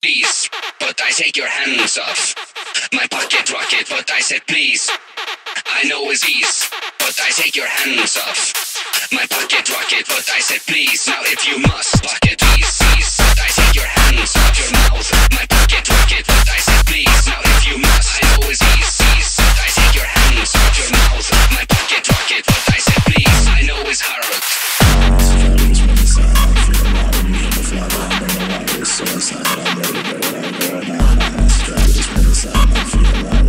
please, but I take your hands off my pocket rocket, but I said please. I know it's ease, but I take your hands off my pocket rocket, but I said please. Now if you must pocket please, but I take your hands off your mouth, my pocket rocket, but I said please. Now if you must, I know it's ease, but I take your hands off your mouth, my pocket rocket, but I said please. I know it's hard. Suicide, I'm ready to go, I'm going out. Strategies, inside, I feel like